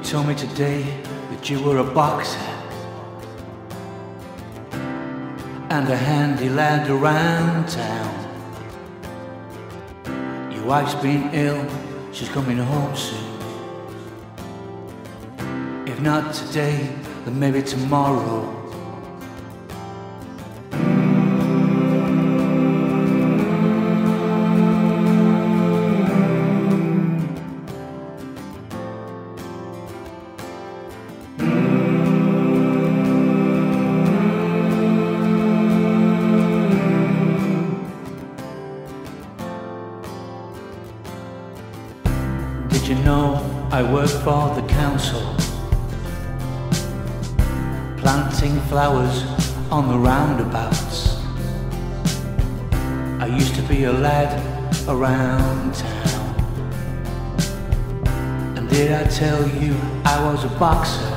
told me today that you were a boxer and a handy lad around town. Your wife's been ill, she's coming home soon. If not today, then maybe tomorrow. Did you know I work for the council, planting flowers on the roundabouts? I used to be a lad around town. And did I tell you I was a boxer?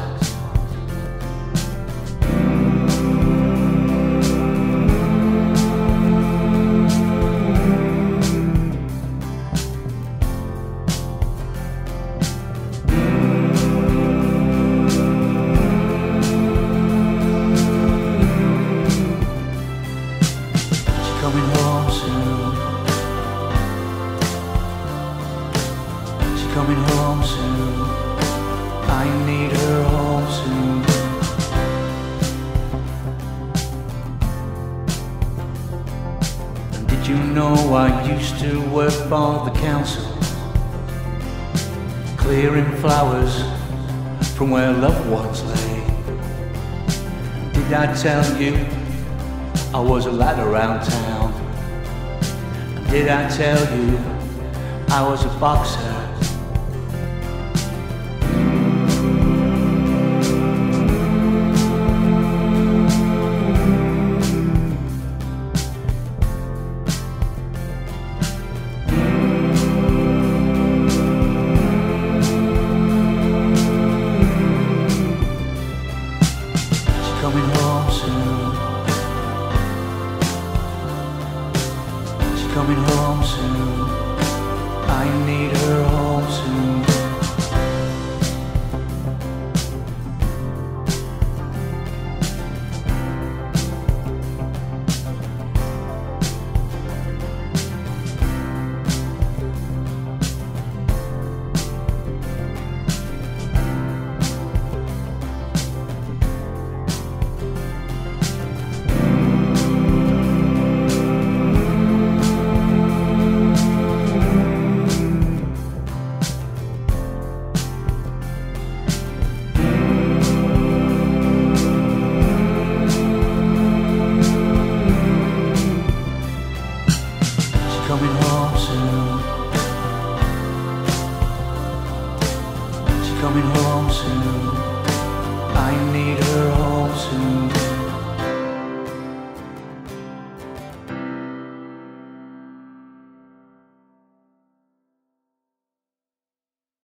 Coming home soon. She's coming home soon. I need her home soon. And did you know I used to work for the council, clearing flowers from where loved ones lay? Did I tell you I was a lad around town? And did I tell you I was a boxer? She's coming home soon. Coming home soon. I need her home soon. Coming home soon. She's coming home soon. I need her home soon.